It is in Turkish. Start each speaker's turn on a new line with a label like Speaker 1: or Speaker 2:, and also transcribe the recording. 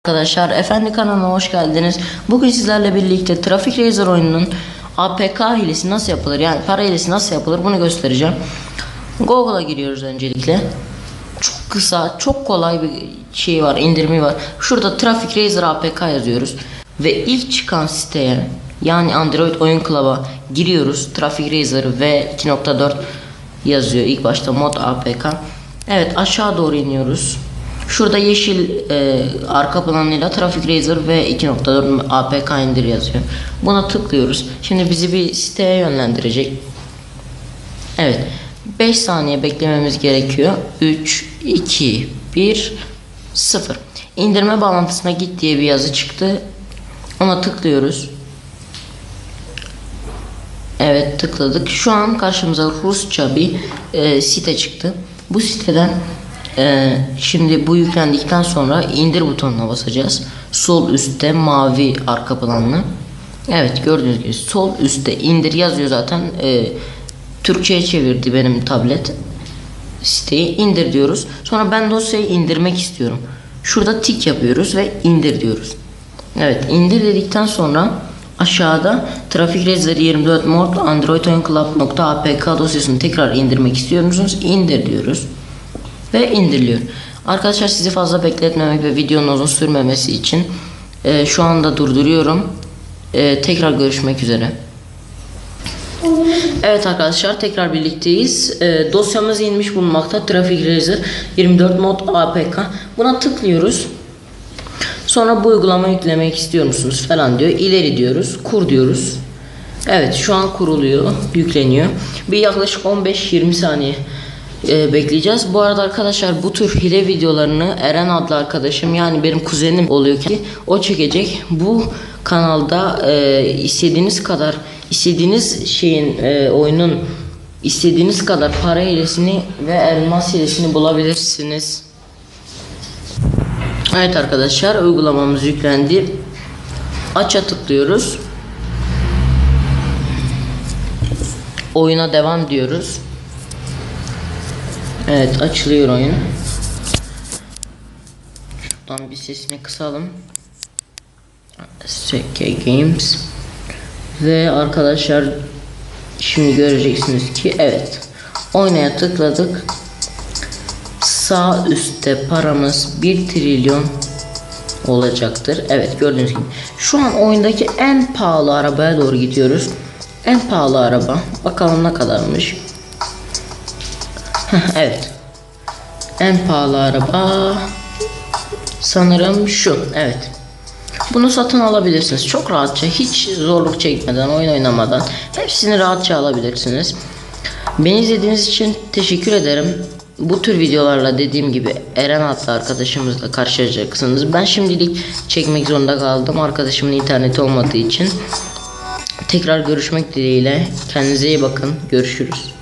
Speaker 1: Arkadaşlar Efendi kanalına hoş geldiniz. Bugün sizlerle birlikte Traffic Racer oyununun APK hilesi nasıl yapılır, yani para hilesi nasıl yapılır bunu göstereceğim. Google'a giriyoruz öncelikle. Çok kısa, çok kolay bir şey var, indirimi var. Şurada Traffic Racer APK yazıyoruz ve ilk çıkan siteye, yani Android Oyun Club'a giriyoruz. Traffic Racer ve 2.4 yazıyor ilk başta, mod APK. Evet, aşağı doğru iniyoruz. Şurada yeşil arka planıyla Traffic Racer ve 2.4 APK indir yazıyor. Buna tıklıyoruz. Şimdi bizi bir siteye yönlendirecek. Evet, 5 saniye beklememiz gerekiyor. 3, 2, 1, 0. İndirme bağlantısına git diye bir yazı çıktı. Ona tıklıyoruz. Evet, tıkladık. Şu an karşımıza Rusça bir site çıktı. Bu siteden şimdi bu yüklendikten sonra indir butonuna basacağız. Sol üstte mavi arka planlı. Evet, gördüğünüz gibi sol üstte indir yazıyor zaten. Türkçe'ye çevirdi benim tablet. Siteyi indir diyoruz. Sonra ben dosyayı indirmek istiyorum. Şurada tik yapıyoruz ve indir diyoruz. Evet, indir dedikten sonra aşağıda Traffic Racer 24 mod Android Oyun Club.apk dosyasını tekrar indirmek istiyorsunuz. İndir diyoruz. Ve indiriliyor. Arkadaşlar, sizi fazla bekletmemek ve videonun uzun sürmemesi için şu anda durduruyorum. Tekrar görüşmek üzere. Evet arkadaşlar, tekrar birlikteyiz. Dosyamız inmiş bulunmakta. Traffic Racer 24 mod APK. Buna tıklıyoruz. Sonra bu uygulamayı yüklemek istiyor musunuz falan diyor. İleri diyoruz. Kur diyoruz. Evet, şu an kuruluyor. Yükleniyor. Bir yaklaşık 15-20 saniye bekleyeceğiz. Bu arada arkadaşlar, bu tür hile videolarını Eren adlı arkadaşım, yani benim kuzenim oluyor ki, o çekecek. Bu kanalda istediğiniz kadar, istediğiniz şeyin oyunun istediğiniz kadar para hilesini ve elmas hilesini bulabilirsiniz. Evet arkadaşlar, uygulamamız yüklendi. Aç'a tıklıyoruz. Oyuna devam diyoruz. Evet, açılıyor oyun. Şuradan bir sesini kısalım. SK Games. Ve arkadaşlar, şimdi göreceksiniz ki evet, oynaya tıkladık. Sağ üstte paramız 1 trilyon olacaktır. Evet, gördüğünüz gibi şu an oyundaki en pahalı arabaya doğru gidiyoruz. En pahalı araba, bakalım ne kadarmış. Evet, en pahalı araba sanırım şu. Evet, bunu satın alabilirsiniz çok rahatça, hiç zorluk çekmeden, oyun oynamadan hepsini rahatça alabilirsiniz. Beni izlediğiniz için teşekkür ederim. Bu tür videolarla, dediğim gibi, Eren adlı arkadaşımızla karşılaşacaksınız. Ben şimdilik çekmek zorunda kaldım, arkadaşımın interneti olmadığı için. Tekrar görüşmek dileğiyle, kendinize iyi bakın, görüşürüz.